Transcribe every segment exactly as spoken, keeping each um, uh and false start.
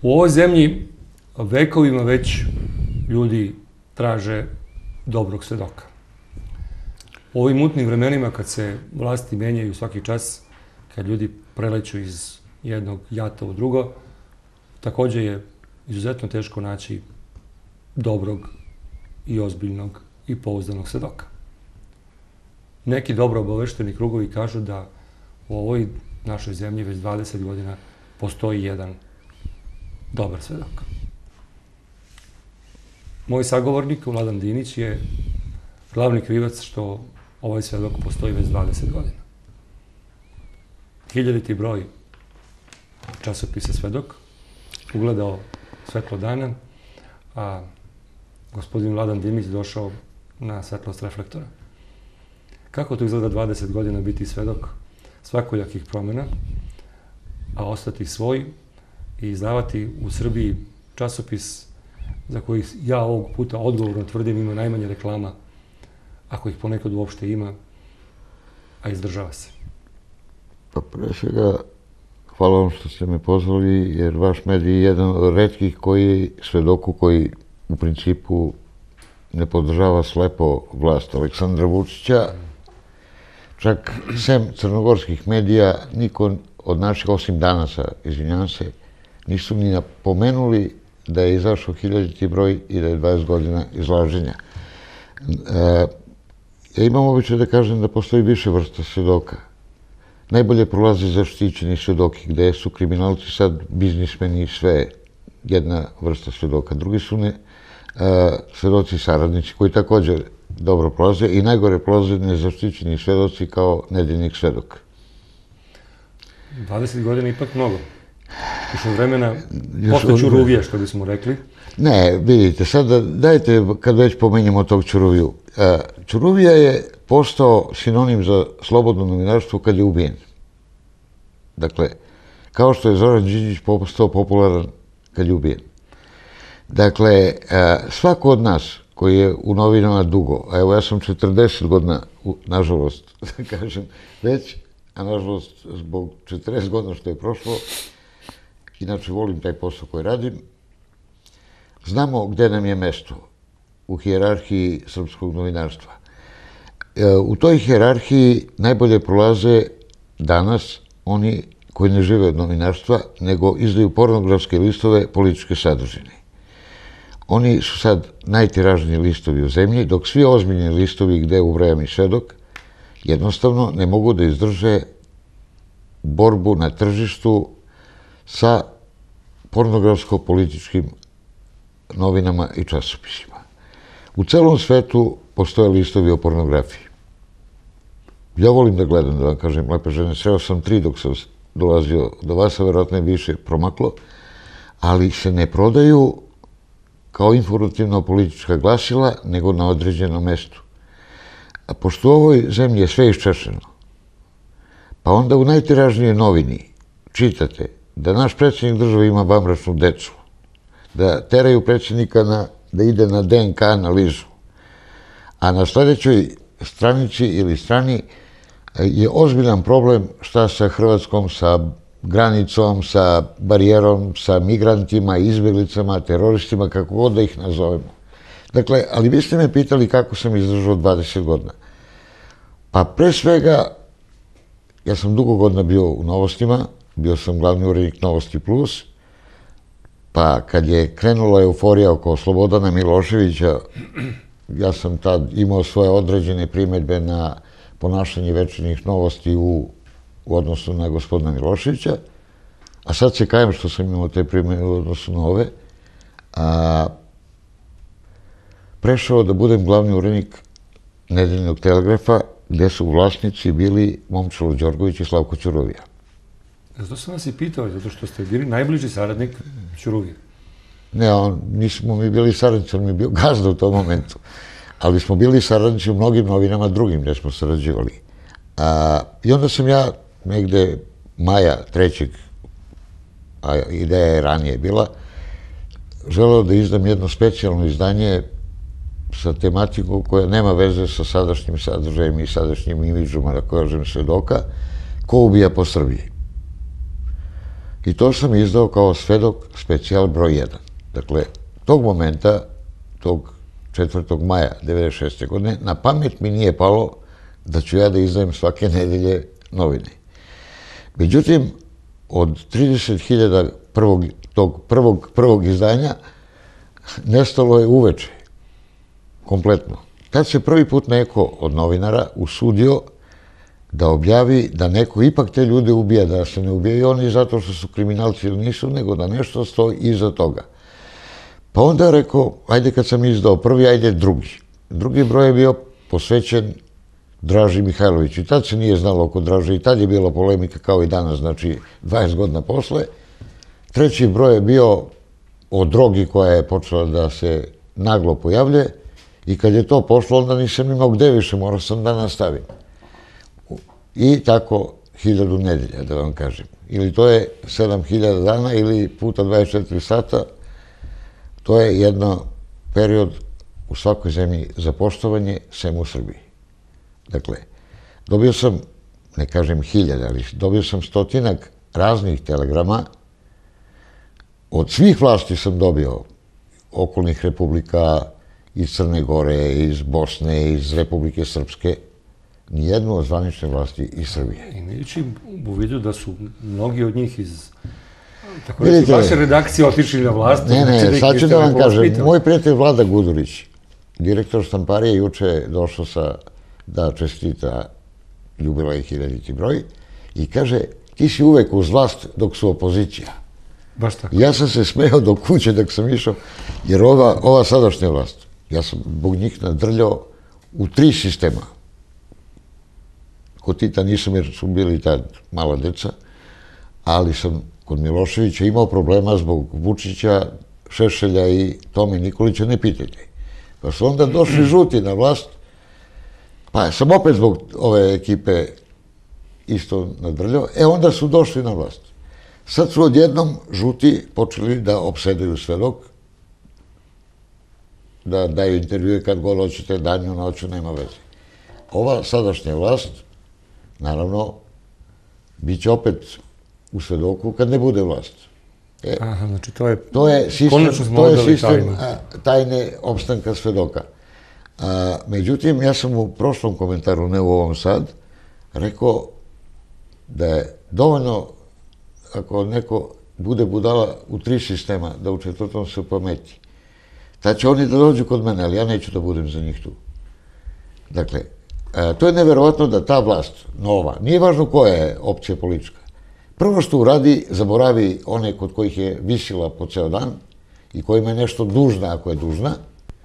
U ovoj zemlji vekovima već ljudi traže dobrog svedoka. U ovim mutnim vremenima, kad se vlasti menjaju svaki čas, kad ljudi preleću iz jednog jata u drugo, takođe je izuzetno teško naći dobrog i ozbiljnog i pouzdanog svedoka. Neki dobro obavešteni krugovi kažu da u ovoj našoj zemlji već dvadeset godina postoji jedan dobar svedok. Moj sagovornik, Vladan Dinić, je glavni krivac što ovaj svedok postoji već dvadeset godina. Hiljaditi broj časopisa Svedok ugledao svetlo dana, a gospodin Vladan Dinić došao na svetlost reflektora. Kako to izgleda dvadeset godina biti svedok svakojakih promjena, a ostati svoj i izdavati u Srbiji časopis za koji ja ovog puta odgovorno tvrdim ima najmanje reklama, ako ih ponekad uopšte ima, a izdržava se? Pa pre svega, hvala vam što ste me pozvali, jer vaš medij je jedan od retkih koji svedoku koji u principu ne podržava slepo vlast Aleksandra Vučića. Čak sem crnogorskih medija, niko od naših, osim Danasa, izvinjam se, nisu ni napomenuli da je izašao hiljaditi broj i da je dvadeset godina izlaženja. Ja imam običaj da kažem da postoji više vrsta svedoka. Najbolje prolaze zaštićeni svedoki, gde su kriminalci sad biznismeni i sve jedna vrsta svedoka. Drugi su ne svedoci saradnici koji također dobro prolaze i najgore prolaze nezaštićeni svedoci kao nedeljnik svedok. dvadeset godina je ipak mnogo. Još od vremena posle Ćuruvije, što bismo rekli. Ne, vidite, sada dajte, kad već pomenjamo tog Ćuruviju. Ćuruvija je postao sinonim za slobodno novinarstvo kad je ubijen. Dakle, kao što je Zoran Đinđić postao popularan kad je ubijen. Dakle, svako od nas koji je u novinama dugo, a evo ja sam četrdeset godina, nažalost, da kažem, već, a nažalost zbog četrdeset godina što je prošlo, inače volim taj posao koji radim, znamo gde nam je mesto u hijerarhiji srpskog novinarstva. U toj hijerarhiji najbolje prolaze danas oni koji ne žive od novinarstva, nego izdaju pornografske listove političke sadržine. Oni su sad najtiražniji listovi u zemlji, dok svi ozbiljni listovi gde ubrajam i svedok, jednostavno ne mogu da izdrže borbu na tržištu sa pornografsko-političkim novinama i časopisima. U celom svetu postoje listovi o pornografiji. Ja volim da gledam, da vam kažem, lepe žene. Sreo sam tri dok sam dolazio do vas, a verovatno je više promaklo, ali se ne prodaju kao informativno-politička glasila, nego na određenom mestu. A pošto u ovoj zemlji je sve iščešeno, pa onda u najtiražnijoj novini čitate da naš predsjednik države ima vanbračnu decu, da teraju predsjednika da ide na de en ka analizu, a na sledećoj stranici ili strani je ozbiljan problem šta sa Hrvatskom, sa granicom, sa barijerom, sa migrantima, izbjeglicama, teroristima, kako god da ih nazovemo. Dakle, ali vi ste me pitali kako sam izdržao dvadeset godina. Pa pre svega, ja sam dugo godina bio u Novostima, bio sam glavni urednik Novosti plus, pa kad je krenula euforija oko Slobodana Miloševića, ja sam tad imao svoje određene primedbe na ponašanje Večernjih novosti u odnosu na gospodina Miloševića, a sad se kajem što sam imao te primedbe u odnosu na ove, a prešao da budem glavni urednik Nedeljnog telegrafa, gde su vlasnici bili Momčilo Đorgović i Slavko Ćuruvija. Zato sam vas i pitao, zato što ste bili najbliži saradnik Ćuruvije. Ne, nismo mi bili saradnici, on mi je bio gazda u tom momentu. Ali smo bili saradnici u mnogim novinama drugim gde smo sarađivali. I onda sam ja negde maja trećeg, a ideja je ranije bila, želeo da izdam jedno specijalno izdanje sa tematikom koja nema veze sa sadašnjim sadržajem i sadašnjim imidžom, da kažem, svedoka, ko ubija po Srbiji. I to sam izdao kao svedok specijal broj jedan. Dakle, tog momenta, tog četvrtog maja devedeset šeste. godine, na pamet mi nije palo da ću ja da izdajem svake nedelje novine. Međutim, od trideset hiljada prvog, tog prvog, prvog izdanja nestalo je uveče. Kompletno. Tad se prvi put neko od novinara usudio da objavi da neko ipak te ljude ubija, da se ne ubijaju oni zato što su kriminalci ili nisu, nego da nešto stoji iza toga. Pa onda je rekao, ajde kad sam izdao prvi, ajde drugi. Drugi broj je bio posvećen Draži Mihajloviću. I tad se nije znalo oko Draže i tad je bila polemika kao i danas, znači dvadeset godina posle. Treći broj je bio o drogi koja je počela da se naglo pojavljuje i kad je to pošlo, onda nisam imao gde više, morao sam da nastavim. I tako hiljadu nedelja, da vam kažem. Ili to je sedam hiljada dana ili puta dvadeset četiri sata. To je jedan period u svakoj zemlji za poštovanje, sem u Srbiji. Dakle, dobio sam, ne kažem hiljada, ali dobio sam stotinak raznih telegrama. Od svih vlasti sam dobio okolnih republika, iz Crne Gore, iz Bosne, iz Republike Srpske, nijednu od zvanične vlasti iz Srbije. Imajući u vidu da su mnogi od njih iz tako reći, vaše redakcije otišli na vlast. Ne, ne, sad ću da vam kažem, moj prijatelj Vlada Gudurić, direktor štamparije, juče je došao sa da čestita jubilej hiljaditi broj i kaže, ti si uvek uz vlast dok su opozicija. Baš tako. Ja sam se smeo do kuće dok sam išao, jer ova, ova sadašnja vlast, ja sam zbog njih nadrljao u tri sistema. Kod Tita nisam jer su bili tad mala deca, ali sam kod Miloševića imao problema zbog Vučića, Šešelja i Tome Nikolića, ne pitajte. Pa su onda došli žuti na vlast, pa sam opet zbog ove ekipe isto nadrljao, e onda su došli na vlast. Sad su odjednom žuti počeli da opsedaju svedok, da daju intervjue kad god hoćete, danju, noću, nema veze. Ova sadašnja vlast, naravno, bit će opet u svedoku kad ne bude vlast. E, Aha, znači to je... To je sistem, to je sistem tajne opstanka svedoka. A, međutim, ja sam u prošlom komentaru, ne u ovom sad, rekao da je dovoljno ako neko bude budala u tri sistema, da u četvrtom se pameti. Tad će oni da dođu kod mene, ali ja neću da budem za njih tu. Dakle, to je neverovatno da ta vlast, nova, nije važno koja je opcija politička, prvo što uradi, zaboravi one kod kojih je visila po ceo dan i kojima je nešto dužna ako je dužna,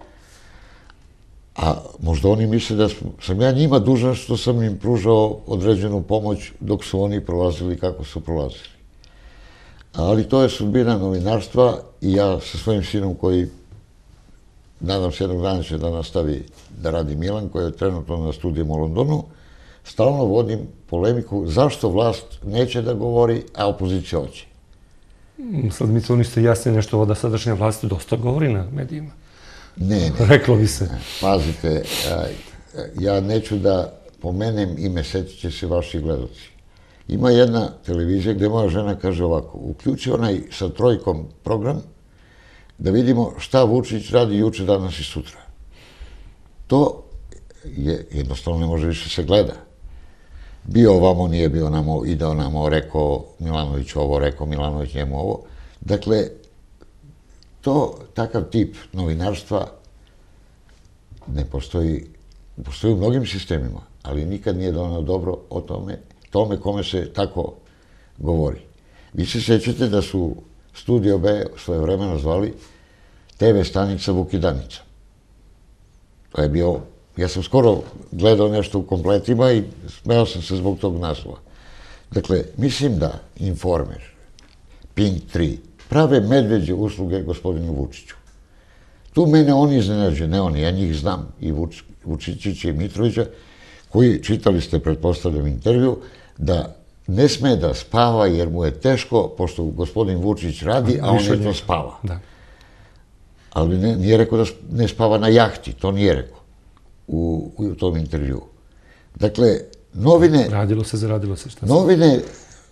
a možda oni misle da sam ja njima dužan što sam im pružao određenu pomoć dok su oni prolazili kako su prolazili. Ali to je sudbina novinarstva i ja sa svojim sinom koji, nadam se jednog dana će da nastavi da radi Milan, koji je trenutno na studijama u Londonu, stalno vodim polemiku zašto vlast neće da govori, a opozicija hoće. Sad mi to niste jasni nešto da sadašnja vlast dosta govori na medijima. Ne, ne. Reklo bi se. Pazite, ja neću da pomenem ime, setit će se vaši gledaoci. Ima jedna televizija gde moja žena kaže ovako, uključi onaj sa trojkom program da vidimo šta Vučić radi juče, danas i sutra. To je, jednostavno ne može više se gleda. Bio ovamo, nije bio namo, ideo namo, rekao Milanović ovo, rekao Milanović njemu ovo. Dakle, to, takav tip novinarstva ne postoji, postoji u mnogim sistemima, ali nikad nije donao dobro o tome, tome kome se tako govori. Vi se sećate da su Studio B svoje vremena zvali te ve stanica Vukidanica. To je bio, ja sam skoro gledao nešto u kompletima i smeo sam se zbog tog naslova. Dakle, mislim da Informer, Pink tri, prave medveđe usluge gospodinu Vučiću. Tu mene oni iznenađuju, ne oni, ja njih znam, i Vučićića i Mitrovića, koji, čitali ste, pretpostavljam, intervju, da ne sme da spava jer mu je teško, pošto gospodin Vučić radi, a on jedno spava. Ali nije rekao da ne spava na jahti, to nije rekao u tom intervju. Dakle, novine... Radilo se, zaradilo se, šta se... Novine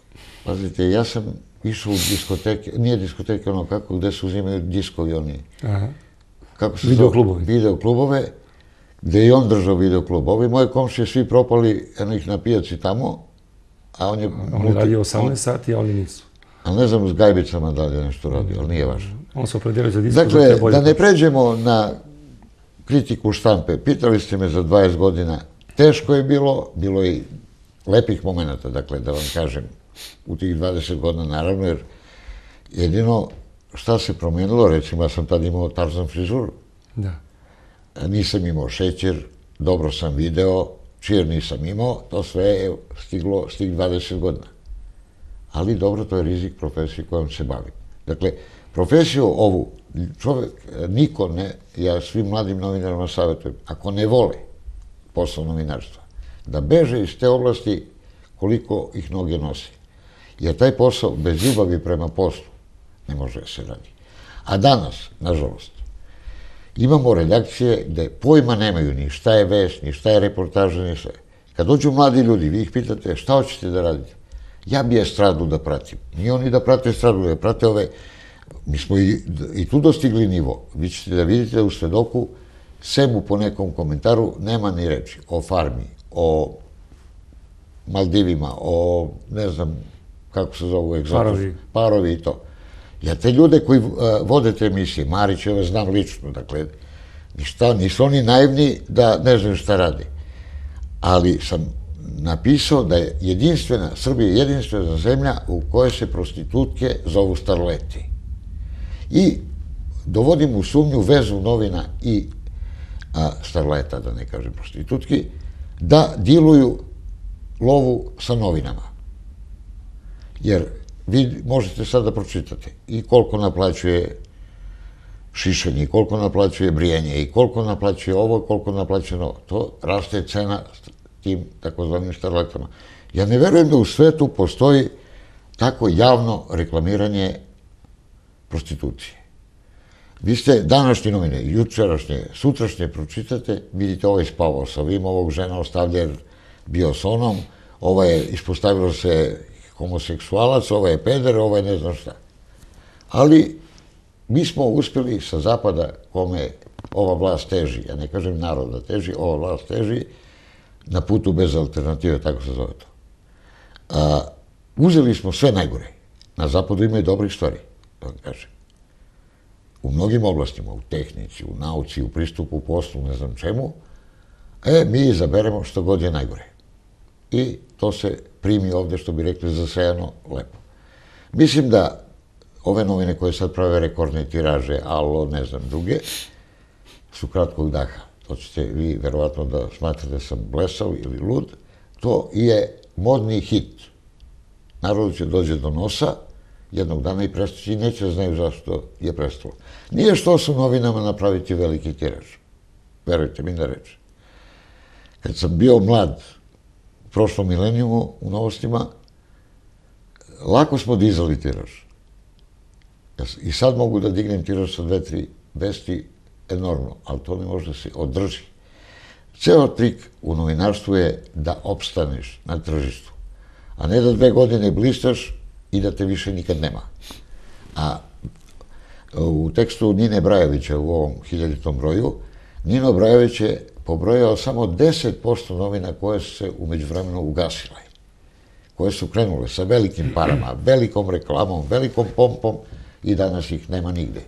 Pazite, ja sam išao u diskoteke, nije diskoteke ono kako, gde se uzimaju diskovi oni. Aha. Kako se Videoklubovi. Videoklubove, gde je on držao videoklub. Ovi moje komšije svi propali, eno ih na pijaci tamo, a on je... On je radio osamnaest sati, a oni nisu. A ne znam s gajbicama da li je nešto radio, ali nije važno. On se opredelio za disko. Dakle, da ne pređemo na kritiku štampe. Pitali ste me za dvadeset godina. Teško je bilo, bilo je i lepih momenta, dakle, da vam kažem, u tih dvadeset godina, naravno, jer jedino šta se promenilo, recimo, ja sam tad imao Tarzan frizuru. Da. Nisam imao šećer, dobro sam video, čir nisam imao, to sve je stiglo s tih dvadeset godina. Ali dobro, to je rizik profesije kojom se bavim. Dakle, profesiju ovu, čovjek, niko ne, ja svim mladim novinarima savjetujem, ako ne vole posao novinarstva, da beže iz te oblasti koliko ih noge nosi. Jer taj posao bez ljubavi prema poslu ne može se radi. A danas, nažalost, imamo redakcije gde pojma nemaju ni šta je vest, ni šta je reportaža, ni sve. Kad dođu mladi ljudi, vi ih pitate šta hoćete da radite? Ja bi estradu da pratim. Nije oni da prate estradu, da prate ove... Mi smo i, i tu dostigli nivo. Vi ćete da vidite da u Svedoku semu po nekom komentaru nema ni reči o farmi, o Maldivima, o ne znam kako se zovu egzotični. Parovi. Parovi i to. Ja te ljude koji uh, vode te emisije, Marićeva znam lično, dakle, ništa, nisu oni naivni da ne znaju šta rade. Ali sam napisao da je jedinstvena, Srbija je jedinstvena zemlja u kojoj se prostitutke zovu starleti. I dovodim u sumnju vezu novina i a, starleta, da ne kažem prostitutki, da diluju lovu sa novinama. Jer vi možete sad da pročitate i koliko naplaćuje šišanje, i koliko naplaćuje brijenje, i koliko naplaćuje ovo, koliko naplaćuje ovo. To raste cena tim takozvanim starletama. Ja ne verujem da u svetu postoji tako javno reklamiranje prostitucije. Vi ste današnje novine, jučerašnje, sutrašnje pročitate, vidite ovaj spavao sa ovim, ovog žena ostavlja jer bio s onom, ovaj je ispostavilo se homoseksualac, ovaj je peder, ovaj ne znam šta. Ali mi smo uspjeli sa zapada kome ova vlast teži, ja ne kažem naroda teži, ova vlast teži, na putu bez alternative, tako se zove to. A, uzeli smo sve najgore. Na zapadu ima i dobrih stvari, da vam kažem. U mnogim oblastima, u tehnici, u nauci, u pristupu, u poslu, ne znam čemu, e, mi izaberemo što god je najgore. I to se primi ovde, što bi rekli, zasejano lepo. Mislim da ove novine koje sad prave rekordne tiraže, alo, ne znam, druge, su kratkog daha. To ćete vi verovatno da smatrate da sam blesav ili lud. To je modni hit. Narodu će dođe do nosa jednog dana i prestaći i neće da znaju zašto je prestalo. Nije što su novinama napraviti veliki tiraž. Verujte mi na reč. Kad sam bio mlad u prošlom milenijumu u Novostima, lako smo dizali tiraž. I sad mogu da dignem tiraž sa dve, tri vesti enormno, ali to ne može da se održi. Ceo trik u novinarstvu je da opstaneš na tržištu, a ne da dve godine blistaš i da te više nikad nema. A u tekstu Nine Brajovića u ovom hiljaditom broju, Nino Brajović je pobrojao samo deset posto novina koje su se umeđu vremenu ugasile, koje su krenule sa velikim parama, velikom reklamom, velikom pompom i danas ih nema nigde.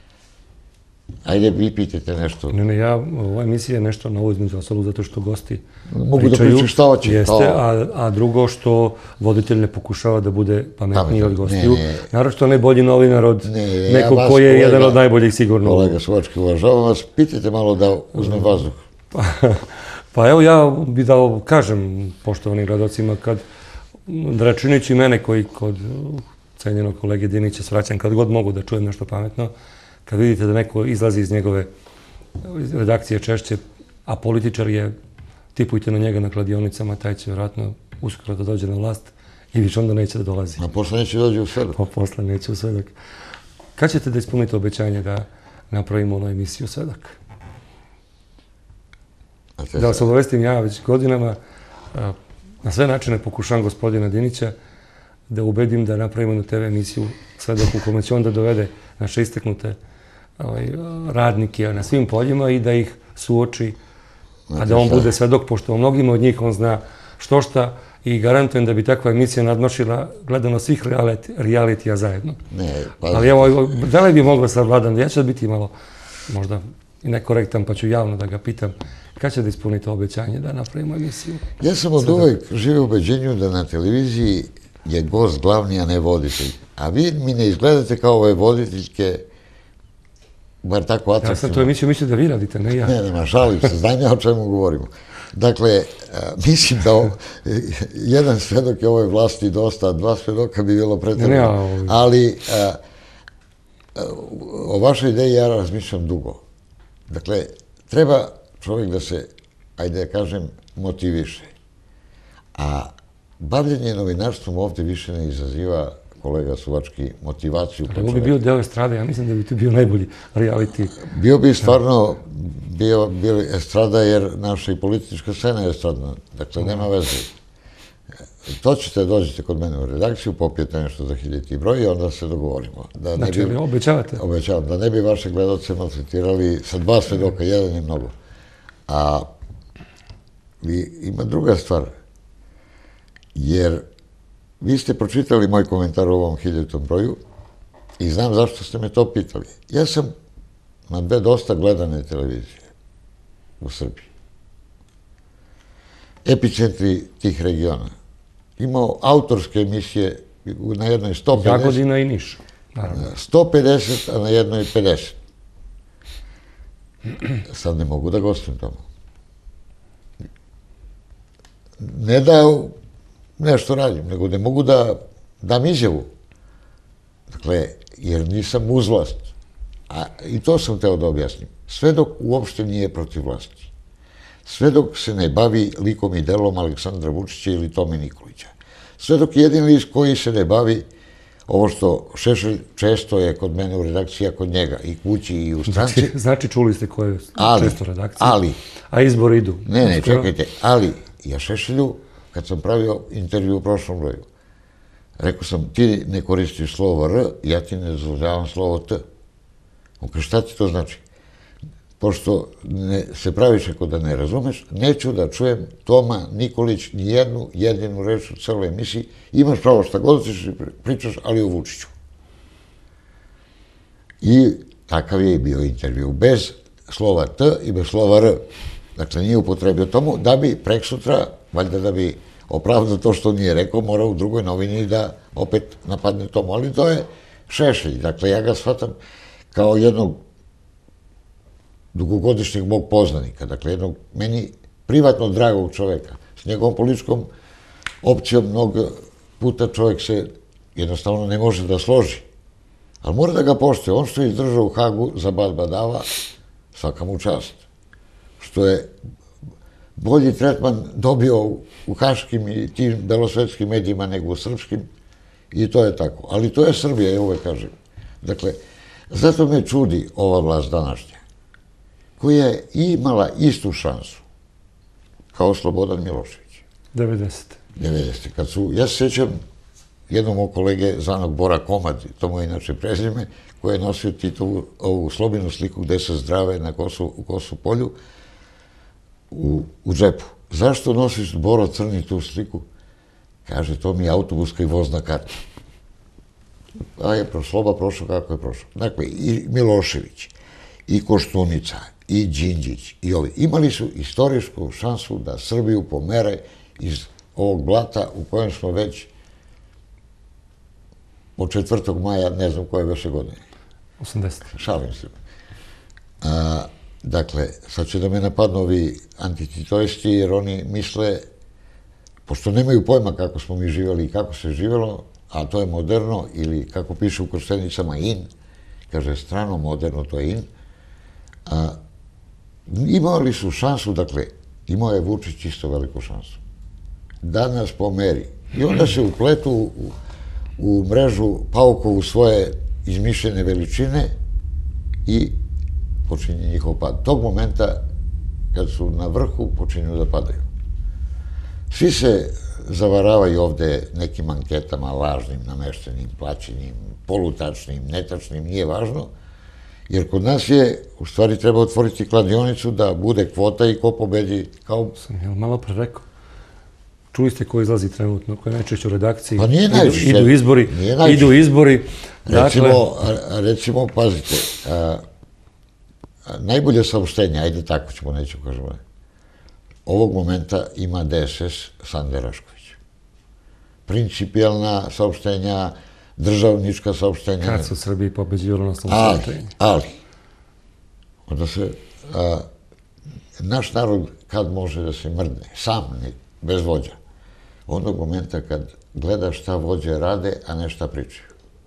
Ajde, vi pitajte nešto. Ne, ne, ja, ova emisija je nešto novo između ostalog zato što gosti mogu da pričaju šta hoće. Jeste, a, a drugo što voditelj ne pokušava da bude pametniji od gostiju. Naravno, ne bolji novinar od ne, nekog ja koji je kolega, jedan od najboljih sigurno. Kolega Slovački, uvažavam vas. Pitajte malo da uzmem vazduh. Pa, pa evo, ja bi da kažem poštovanim gledalcima, kad računajući mene koji kod cenjenog kolege Dinića svraćam kad god mogu da čujem nešto pametno, kad vidite da neko izlazi iz njegove redakcije češće, a političar je, tipujte na njega na kladionicama, taj će vjerojatno uskoro da dođe na vlast i više onda neće da dolazi. A posle neće dođe u Svedak. Pa posle neće u Svedak. Kad ćete da ispunite obećanje da napravimo onu emisiju Svedak? Da vas obavestim, ja već godinama na sve načine pokušavam gospodina Dinića da ubedim da napravimo jednu te ve emisiju Svedok u kome će onda dovede naše isteknute ovaj, radnike na svim poljima i da ih suoči, a da on bude svedok, pošto o mnogima od njih on zna što šta i garantujem da bi takva emisija nadmašila gledano svih realitija zajedno. Ne, pa... Ali evo, da li bi mogla sad Vladan, ja ću da biti malo možda i nekorektan, pa ću javno da ga pitam, kad će da ispunite obećanje da napravimo emisiju? Ja sam od uvek živio u ubeđenju da na televiziji je gost glavni, a ne voditelj. A vi mi ne izgledate kao ove voditeljke, bar tako atraktivno. Ja sam tu emisiju mislio da vi radite, ne ja. Ne, nema, šalim se, znam ja o čemu govorimo. Dakle, mislim da jedan svedok je ovoj vlasti dosta, a dva svedoka bi bilo pretredno. Ali o vašoj ideji ja razmišljam dugo. Dakle, treba čovjek da se, ajde da kažem, motiviše. A bavljenje novinarstvom ovdje više ne izaziva, kolega Suvački, motivaciju. Ovo bi bio deo estrade, ja mislim da bi to bio najbolji reality. Bio bi stvarno bio estrada, jer naša i politička scena je estradna. Dakle, nema veze. To ćete, dođete kod mene u redakciju, popijete nešto za hiljeti broj i onda se dogovorimo. Znači, obećavate? Obećavam, da ne bi vaše gledalce maltretirali sa dva svedoka, jedan je mnogo. A ima druga stvar, jer vi ste pročitali moj komentar u ovom hiljatom broju i znam zašto ste me to pitali. Ja sam na dve dosta gledane televizije u Srbiji, epicentri tih regiona, imao autorske emisije na jednoj sto pedeset... Jagodina i Niš, naravno. sto pedeset, a na jednoj pedeset. Sad ne mogu da gostujem tamo. Ne da nešto radim, nego ne mogu da dam izjavu. Dakle, jer nisam uz vlast. I to sam teo da objasnim. Svedok uopšte nije protiv vlasti. Svedok se ne bavi likom i delom Aleksandra Vučića ili Tome Nikolića. Svedok je jedin list koji se ne bavi ovo što Šešelj često je kod mene u redakciji, a kod njega, i kući i u stranci. Znači, čuli ste koje često redakcije. Ali. A izbori idu. Ne, ne, čekajte. Ali, ja Šešelju, kad sam pravio intervju u prošlom broju, rekao sam, ti ne koristiš slovo R, ja ti ne dozvoljavam slovo T. On kaže, šta ti to znači? Pošto se praviš ako da ne razumeš, neću da čujem Toma Nikolić ni jednu jedinu reč u celoj emisiji. Imaš pravo šta god ćeš pričaš, ali o Vučiću. I takav je i bio intervju. Bez slova T i bez slova R. Dakle, nije upotrebio tomu da bi prek sutra, valjda da bi opravdao to što nije rekao, mora u drugoj novini da opet napadne tomu. Ali to je Šešelj. Dakle, ja ga shvatam kao jednog dugogodišnjeg mog poznanika, dakle jednog meni privatno dragog čoveka. S njegovom političkom opcijom mnogo puta čovjek se jednostavno ne može da složi. Ali mora da ga poštuje. On što je izdržao u Hagu za Bad Badava, svaka mu čast. Što je bolji tretman dobio u haškim i tim belosvetskim medijima nego u srpskim, i to je tako. Ali to je Srbija, ja uvek kažem. Dakle, zato me čudi ova vlast današnja, koja je imala istu šansu kao Slobodan Milošević. devedeset. devedeset. Kad su, ja se sjećam jednog mog kolege zvanog Bora Komad, to mu je inače prezime, koji je nosio Titovu ovu slobinu sliku gde se zdrave na Kosovu, u Kosovu polju u, u džepu. Zašto nosiš, Boro, crni tu sliku? Kaže, to mi je autobuska i vozna karta. A je Sloba prošao kako je prošao. Dakle, i Milošević, i Koštunica, i Đinđić, i ovi. Imali su istorijsku šansu da Srbiju pomere iz ovog blata u kojem smo već od četvrtog maja, ne znam koje veše godine. osamdeset. Šalim se. A, dakle, sad će da me napadnu ovi antititoisti, jer oni misle, pošto nemaju pojma kako smo mi živjeli i kako se živjelo, a to je moderno, ili kako piše u krštenicama in, kaže strano, moderno, to je in, a, imali su šansu, dakle, imao je Vučić isto veliku šansu, da nas pomeri. I onda se upletu u, u mrežu paukovu svoje izmišljene veličine i počinje njihov pad. Tog momenta, kad su na vrhu, počinju da padaju. Svi se zavaravaju ovde nekim anketama lažnim, nameštenim, plaćenim, polutačnim, netačnim, nije važno, jer kod nas je, u stvari, treba otvoriti kladionicu da bude kvota i ko pobedi kao... Sam ja malo pre rekao. Čuli ste ko izlazi trenutno, ko je najčešće u redakciji. Pa nije najčešće. Idu izbori, idu izbori. Recimo, recimo, pazite, najbolje saopštenje, ajde tako ćemo, neću kažemo, ovog momenta ima D S S Sande Rašković. Principijalna saopštenja, državnička saopštenja. Kad su u Srbiji pobeđivali na svom saopštenju. Ali, onda se, naš narod kad može da se mrdne, sam, bez vođa, onog momenta kad gleda šta vođe rade, a ne šta pričaju.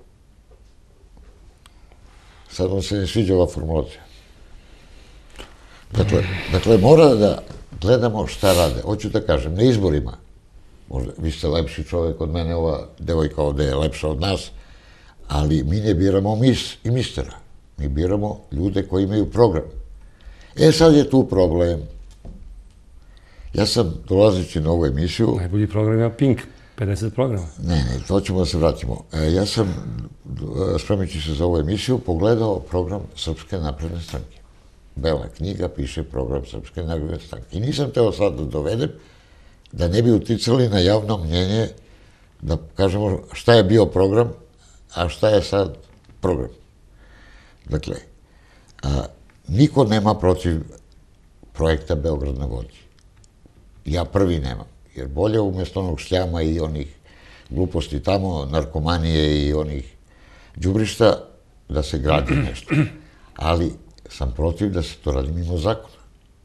Sad vam se ne sviđa ova formulacija. Dakle, dakle, mora da gledamo šta rade. Hoću da kažem, na izborima, možda vi ste lepši čovjek od mene, ova devojka ovde je lepša od nas, ali mi ne biramo mis i mistera. Mi biramo ljude koji imaju program. E, sad je tu problem. Ja sam, dolazeći na ovu emisiju... Najbolji program je Pink, pedeset programa. Ne, ne, to ćemo da se vratimo. Ja sam, spremići se za ovu emisiju, pogledao program Srpske napredne stranke. Bela knjiga, piše program Srpske napredne stranke. I nisam teo sad da dovedem, da ne bi uticali na javno mnjenje, da kažemo šta je bio program, a šta je sad program. Dakle, niko nema protiv projekta Beograd na vodi. Ja prvi nemam, jer bolje umjesto onog šljama i onih gluposti tamo, narkomanije i onih đubrišta, da se gradi nešto. Ali sam protiv da se to radi mimo zakona.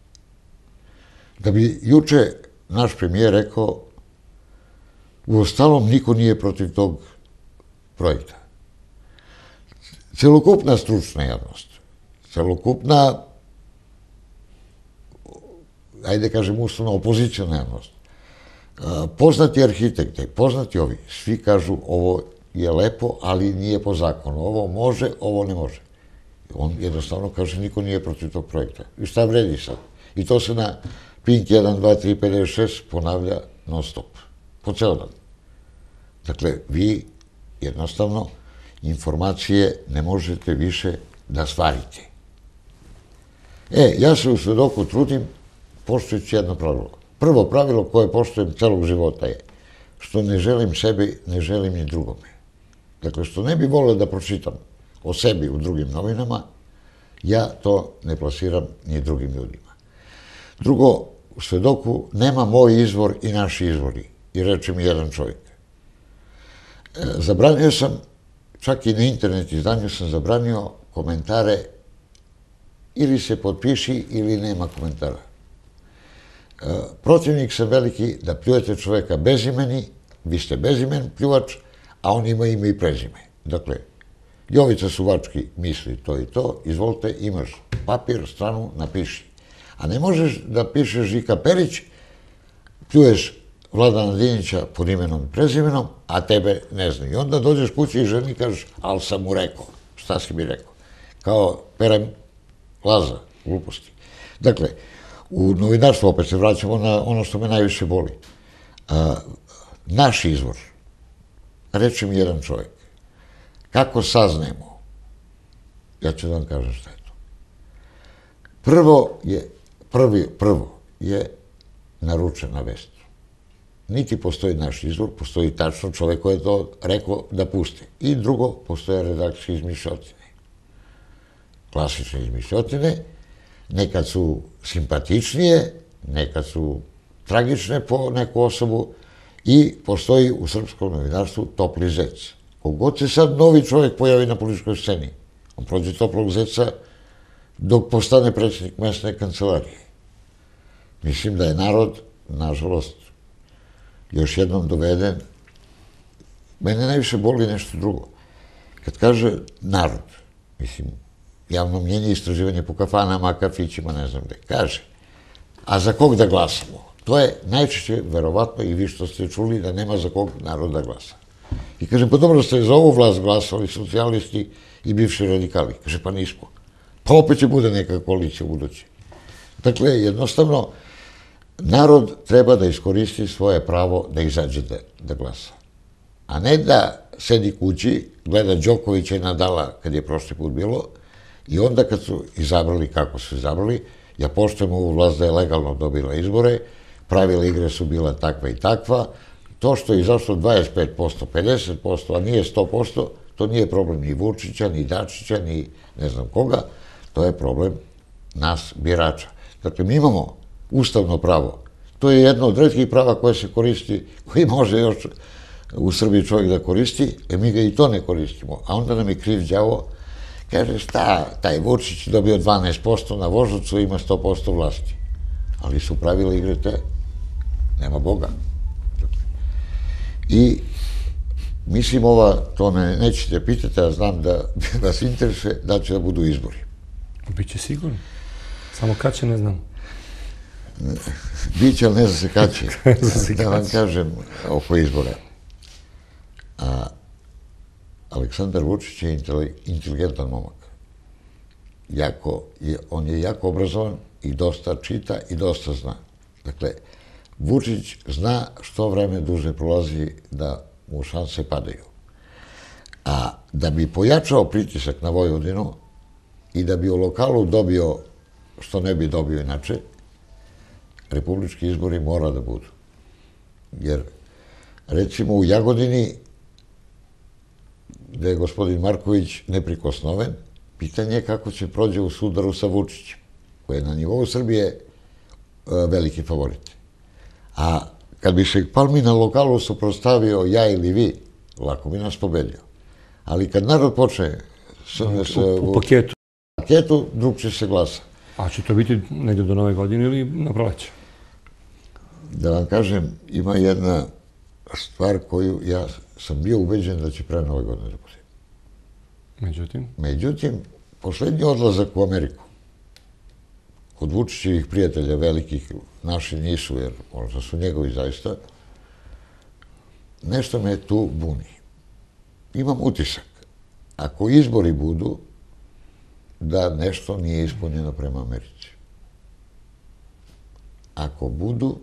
Da bi juče naš premijer rekao, u ostalom niko nije protiv tog projekta. Celokupna stručna javnost, celokupna, ajde kažem uslovno, opozicijona javnost, poznati arhitekte, poznati ovi, svi kažu ovo je lepo, ali nije po zakonu. Ovo može, ovo ne može. On jednostavno kaže, niko nije protiv tog projekta. I šta vredi sad? I to se na Pink jedan, dva, tri, pedeset šest ponavlja non stop. Po ceo dan. Dakle, vi jednostavno informacije ne možete više da stvarite. E, ja se u Svedoku trudim poštujući jedno pravilo. Prvo pravilo koje poštujem celog života je što ne želim sebi, ne želim ni drugome. Dakle, što ne bi volio da pročitam o sebi u drugim novinama, ja to ne plasiram ni drugim ljudima. Drugo, u Svedoku nema moj izvor i naši izvori. I reče mi jedan čovjek. Zabranio sam, čak i na internet izdanju sam zabranio komentare ili se potpiši ili nema komentara. Protivnik sam veliki da pljujete čoveka bezimeni, vi ste bezimen pljuvač, a on ima ime i prezime. Dakle, Jovica Suvački misli to i to, izvolite, imaš papir, stranu, napiši. A ne možeš da pišeš Žika Perić, pljuješ Vladana Dinića pod imenom i prezimenom, a tebe ne znaju. I onda dođeš kući i ženi kažeš, ali sam mu rekao. Šta si mi rekao? Kao Pera Laza, gluposti. Dakle, u novinarstvu, opet se vraćamo na ono što me najviše boli. Naš izvor, reče mi jedan čovjek, kako saznajemo, ja ću da vam kažem šta je to. Prvo je, prvi, prvo je naručena vest. Niti postoji naš izvor, postoji tačno čovjek koji je to rekao da pusti. I drugo, postoje redakcijske izmišljotine. Klasične izmišljotine, nekad su simpatičnije, nekad su tragične po neku osobu i postoji u srpskom novinarstvu topli zec. Kogod se sad novi čovjek pojavi na političkoj sceni, on prođe toplog zeca dok postane predsjednik mesne kancelarije. Mislim da je narod, nažalost, još jednom doveden. Mene najviše boli nešto drugo. Kad kaže narod, mislim, javno mnjenje, istraživanje po kafanama, kafićima, ne znam gde, kaže, a za kog da glasamo? To je najčešće, verovatno, i vi što ste čuli, da nema za kog narod da glasa. I kažem, pa dobro ste za ovu vlast glasali socijalisti i bivši radikali. Kaže, pa nismo. Pa opet će bude neka koalicija u budući. Dakle, jednostavno, narod treba da iskoristi svoje pravo da izađe da, da glasa. A ne da sedi kući, gleda Đokovića i Nadala kad je prošli put bilo i onda kad su izabrali kako su izabrali, ja poštujem ovu vlast da je legalno dobila izbore, pravila igre su bila takva i takva, to što je izašlo dvadeset pet posto, pedeset posto, a nije sto posto, to nije problem ni Vučića, ni Dačića, ni ne znam koga, to je problem nas, birača. Dakle, mi imamo ustavno pravo. To je jedno od retkih prava koje se koristi, koji može još u Srbiji čovjek da koristi, e mi ga i to ne koristimo. A onda nam je kriv đavo, kaže šta, taj Vučić dobio dvanaest posto na Voždovcu, ima sto posto vlasti. Ali su pravila igre te, nema Boga. I mislim ova, to me nećete pitati, ja znam da vas interesuje, da će da budu izbori. Biće sigurno. Samo kad će, ne znam. Biće, ali ne zna se kad će. Da vam kažem oko izbora. A Aleksandar Vučić je inteligentan momak. Jako, je, on je jako obrazovan i dosta čita i dosta zna. Dakle, Vučić zna što vreme duže prolazi da mu šanse padaju. A da bi pojačao pritisak na Vojvodinu i da bi u lokalu dobio što ne bi dobio inače, republički izbori mora da budu. Jer, recimo, u Jagodini, gde je gospodin Marković neprikosnoven, pitanje je kako će prođe u sudaru sa Vučićem, koji je na nivou Srbije veliki favorit. A kad bi se Palmi na lokalu suprotstavio ja ili vi, lako bi nas pobedio. Ali kad narod počne u paketu, paketu, drug će se glasa. A će to biti negdje do nove godine ili na proleće? Da vam kažem, ima jedna stvar koju ja sam bio ubeđen da će pre nove godine da bude. Međutim? Međutim, poslednji odlazak u Ameriku, kod Vučićevih prijatelja velikih, naši nisu, jer možda su njegovi zaista, nešto me tu buni. Imam utisak, ako izbori budu, da nešto nije ispunjeno prema Americi. Ako budu,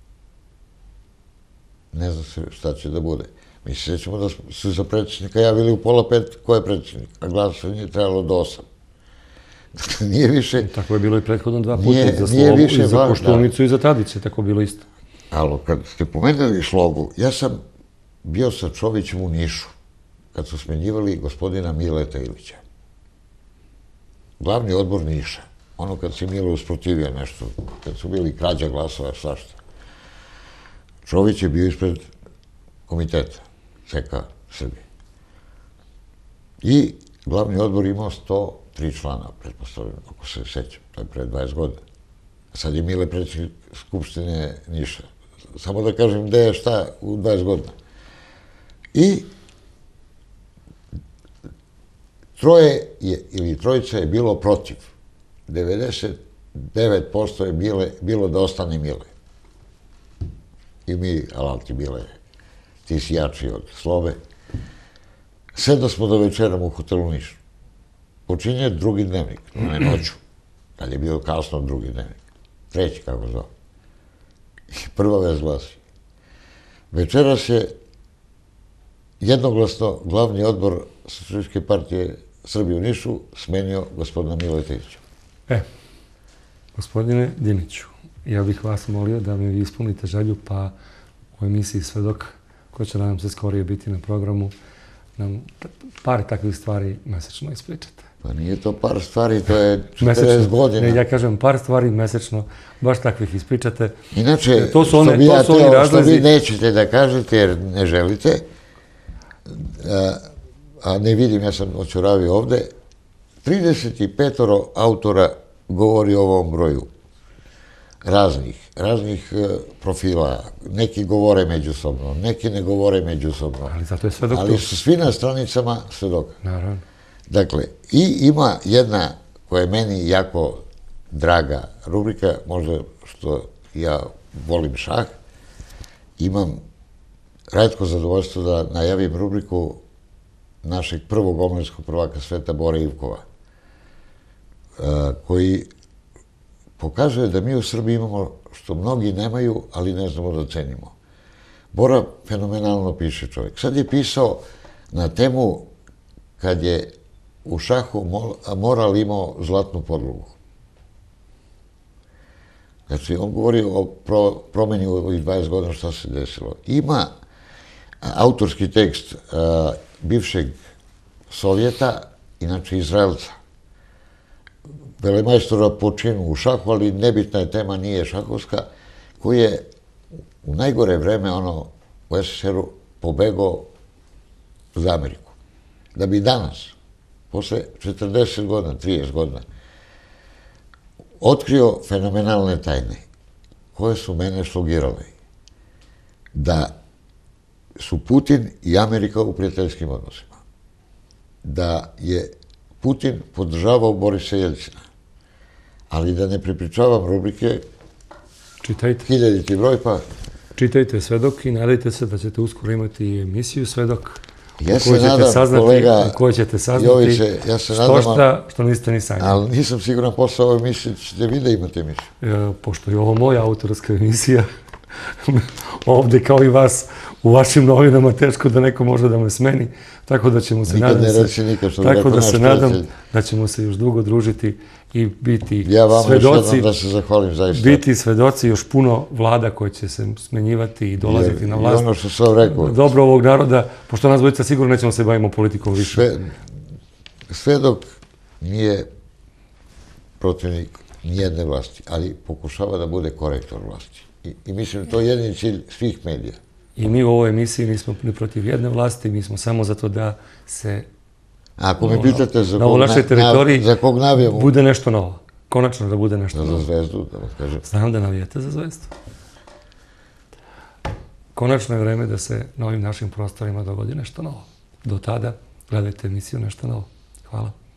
ne znam se šta će da bude. Mi se sjećamo da su za predsjednika javili u pola pet ko je predsjednik, a glasanje je trebalo do osam. Dakle, nije više... Tako je bilo i prethodno dva puta, i za Slogu, i za Koštunicu, i za Tadića, tako bilo isto. Ali kad ste pomenuli Slogu, ja sam bio sa Čovićem u Nišu, kad su smenjivali gospodina Mileta Ilića. Glavni odbor Niša, ono kad se Milo usprotivio nešto, kad su bili krađa glasova, svašta. Čović je bio ispred komiteta C K Srbije. I glavni odbor imao sto tri člana, pretpostavljam, ako se sećam, to je pre dvadeset godina. Sad je Mile predsjednik Skupštine Niša. Samo da kažem gde je šta u dvadeset godina. I troje je, ili trojica je bilo protiv. devedeset devet posto je bile, bilo da ostane Mile. I mi, alal ti Mile, ti si jači od Slobe. Sedno smo do večeram u hotelu Niš. Počinje drugi dnevnik, ne noću, kad je bio kasno drugi dnevnik. Treći, kako zove. I prva vez glasi. Večeras je jednoglasno glavni odbor Socijalističke partije Srbije u Nišu smenio gospodina Mileta Ilića. E, gospodine Diniću, ja bih vas molio da mi vi ispunite želju, pa u emisiji Svedok, koja će nam se skorije biti na programu, nam par takvih stvari mesečno ispričate. Pa nije to par stvari, to je četrdeset godina. Ne, ja kažem par stvari mesečno, baš takvih ispričate. Inače, što bi ja teo, što vi nećete da kažete jer ne želite, a ne vidim, ja sam očuravio ovde, trideset pet autora govori o ovom broju. Raznih, raznih profila. Neki govore međusobno, neki ne govore međusobno. Ali zato je Svedok tu. Ali su svi na stranicama Svedoka. Naravno. Dakle, i ima jedna koja je meni jako draga rubrika, možda što ja volim šah, imam retko zadovoljstvo da najavim rubriku našeg prvog omladinskog prvaka sveta Bore Ivkova, koji pokazuje da mi u Srbiji imamo što mnogi nemaju, ali ne znamo da cenimo. Bora fenomenalno piše čovjek. Sad je pisao na temu kad je u šahu moral imao zlatnu podlogu. Znači, on govori o promeni u ovih dvadeset godina šta se desilo. Ima autorski tekst bivšeg Sovjeta, inače Izraelca, velemajstora po činu u šahu, ali nebitna je tema, nije šahovska, koji je u najgore vreme, ono, u es es er u pobegao za Ameriku. Da bi danas, posle četrdeset godina, trideset godina, otkrio fenomenalne tajne koje su mene šlogirale. Da su Putin i Amerika u prijateljskim odnosima. Da je Putin podržavao Borisa Jeljcina. Ali da ne prepričavam rubrike, Čitajte. Hiljaditi broj, pa... Čitajte Svedok i nadajte se da ćete uskoro imati emisiju Svedok Ja se nadam, kolega u kojoj ćete saznati Joviće, ja se nadam, što šta što niste ni sanjali. Ali nisam siguran posle ove emisije ćete vi da imate emisiju. Pošto je ovo moja autorska emisija, ovde kao i vas, u vašim novinama teško da neko može da me smeni, tako da ćemo se nikad nadam ne se, reći nikad, što tako da se nadam prijatelj. Da ćemo se još dugo družiti i biti ja vama svedoci, još da se zahvalim zaista. Biti svedoci još puno vlada koje će se smenjivati i dolaziti I, na vlast. I ono što sam rekao. Dobro ovog naroda, pošto nas dvojica sigurno nećemo se bavimo politikom više. Sve, sve dok nije protivnik nijedne vlasti, ali pokušava da bude korektor vlasti. I, i mislim to je jedini cilj svih medija. I mi u ovoj emisiji nismo ni protiv jedne vlasti, mi smo samo zato da se ako me pitate za na ovoj našoj teritoriji za kog navijamo, bude nešto novo. Konačno da bude nešto novo. Za Zvezdu, da vam kažem. Znam da navijete za Zvezdu. Konačno je vreme da se na ovim našim prostorima dogodi nešto novo. Do tada gledajte emisiju Nešto novo. Hvala.